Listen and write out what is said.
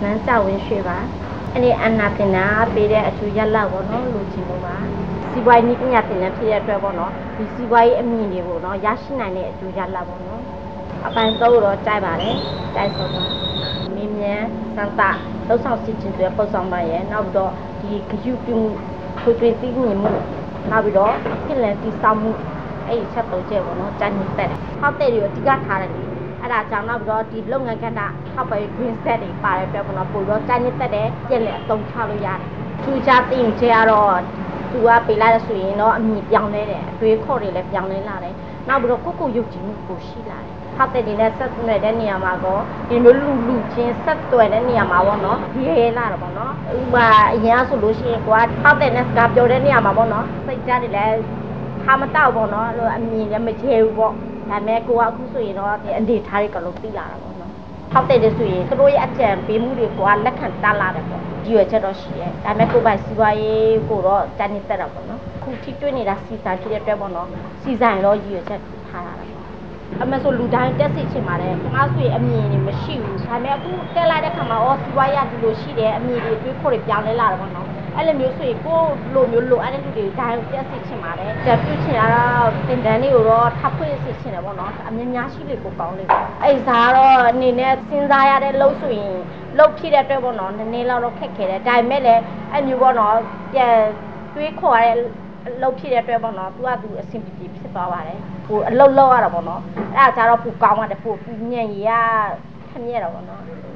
能找文学吧。你按那边啊，别的就要老不喏，路径路吧。西瓜你跟人家边的别的不喏，你西瓜一米的不喏，也是那里就要老不喏。阿爸走了摘吧嘞，摘什么？明年上大都上事情都要报上班耶，那不着第个就不会对第二目，那不着跟人第三目，哎，吃多些不喏，真的，好得了这个他了哩。အဲ့ဒါကြောင့်နောက်ပြီးတော့ဒီလုပ်ငန်းကဏ္ဍထောက်ပံ့ green set တွေပါတယ်ပြောပေါ့နော်ပို့ပြီးတော့တိုင်းတက်တဲ့ပြည့်လက်အသုံးချလို့ရတယ်။ထူးခြားသိရင်ကျတော့သူကပေးလိုက်လို့ဆိုရင်တော့အမြင်ပြောင်းလဲတယ်အတွေးခေါ်တွေလည်းပြောင်းလဲလာတယ်။နောက်ပြီးတော့ကိုယုတ်ကြည်မှုပိုရှိလာတယ်။ထောက်တဲ့ဒီနဲ့ဆက်သွယ်တဲ့နေရာမှာကောဒီလိုလူချင်းဆက်သွယ်တဲ့နေရာမှာပေါ့နော်ဒီရဲလာတော့ပေါ့နော်။ဥပမာအရင်ကဆိုလို့ရှိရင်ကွာထောက်တဲ့နဲ့စကားပြောတဲ့နေရာမှာပေါ့နော်စိတ်ကြတယ်လည်းထားမတော့ပေါ့နော်အဲ့လိုအမြင်လည်းမချေဘူးပေါ့ဒါမဲ့ကိုကအခုဆိုရင်တော့ဒီအနေထားတွေကလုံးသိလာတာပေါ့နော်ထောက်တဲ့တဲ့ဆိုရင်သူတို့ရဲ့အကြံပေးမှုတွေကိုလက်ခံတတ်လာတယ်ပေါ့ဒီရွယ်ချက်တော့ရှိရဲဒါမဲ့ကိုပိုင်စီးပွားရေးကိုတော့တန်းနေတက်တာပေါ့နော်ခုထိတွေ့နေတာစီဆိုင်ဖြစ်တဲ့အတွက်ပေါ့နော်စီဆိုင်တော့ရွယ်ချက်ထားလာတာပေါ့အမေဆိုလူတိုင်းတက်စီချင်ပါတယ်ငါဆိုရင်အမြင်တွေမရှိဘူးဒါမဲ့အခုတက်လိုက်တဲ့ခါမှာစီးပွားရေးဒီလိုရှိတယ်အမြင်တွေတွေးခေါ်တွေပြောင်းလဲလာတယ်ပေါ့နော်အဲ့လိုမျိုးဆိုရင်ကိုလိုမျိုးလိုအဲ့တဲ့လူတွေတိုင်းတက်စီချင်ပါတယ်ကြက်ပြုတ်ချင်တော့တင်တန်းလေးကိုတော့ထပ်ဖွင့်စီချင်တယ်ပေါ့နော်အမြင်များရှိလေကိုကောင်းလေအဲ့စားတော့အနေနဲ့စဉ်းစားရတဲ့လှုပ်ဆိုရင်လှုပ်ဖြစ်တဲ့အတွက်ပေါ့နော်နည်းနည်းတော့ခက်ခဲတယ်ဒါပေမဲ့လည်းအဲ့မျိုးပေါ့နော်ပြန်တွေးခေါ်ရတဲ့လှုပ်ဖြစ်တဲ့အတွက်ပေါ့နော်သူကသူအဆင်ပြေဖြစ်သွားပါတယ်ဟိုအလှုပ်လောက်ရတာပေါ့နော်အဲ့ဒါကြတော့ပူကောင်းရတယ်ပူညံ့ရခက်မြဲတော့ပေါ့နော်